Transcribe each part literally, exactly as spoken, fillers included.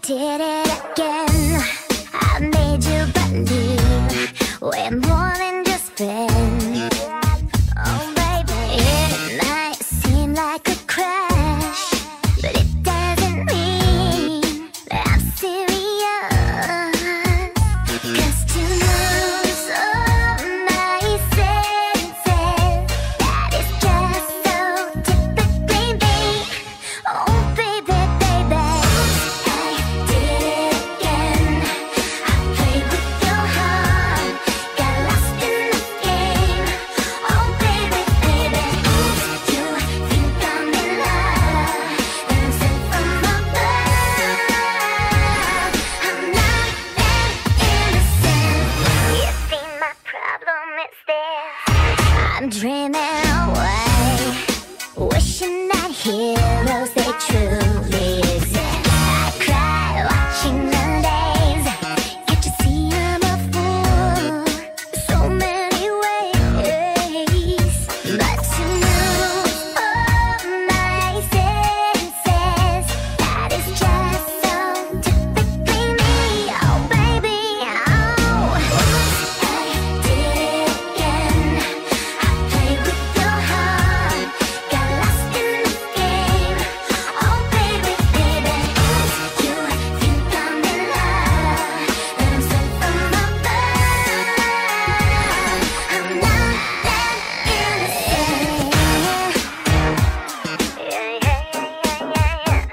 did it again. I made you believe we're more than just friends. Oh baby, it might seem like a crash, but it doesn't mean that I'm serious. 'Cause to lose all my senses, that is just so typically me. Oh baby, baby, I did it again. I played with your heart, got lost in the game. Oh baby, baby, you think I'm in love, and I'm sent from above. I'm not that innocent. You see, my problem is this: I'm dreaming away, wishing that heroes they truly exist. I cry watching the days. Can't you see I'm a fool? So many ways, but to lose all my senses, that is just so typically me. Oh baby, oh, I did it again. I played with your heart, got lost in the game. Oh baby, baby, you think I'm in love, and I'm sent from above. I'm not that innocent. Yeah, yeah, yeah, yeah, yeah, yeah.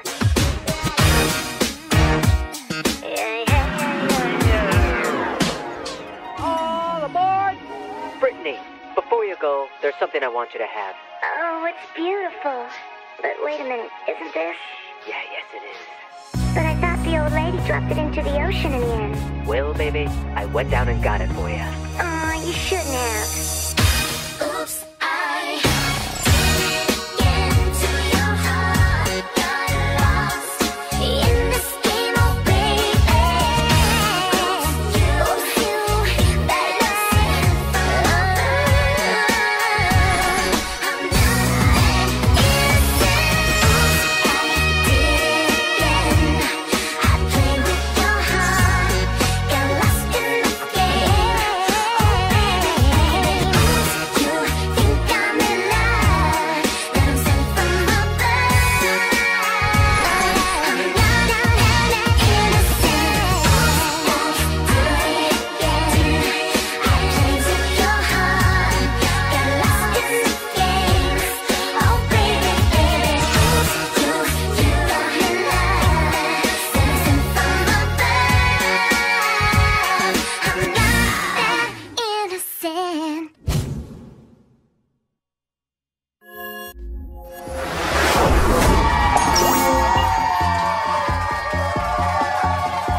Yeah, yeah, yeah, yeah. All aboard! Brittany, before you go, there's something I want you to have. Oh, it's beautiful. But wait a minute, isn't this? Yeah, yes it is. But I thought the old lady dropped it into the ocean in the end. Well, baby, I went down and got it for you. Oh, you shouldn't have.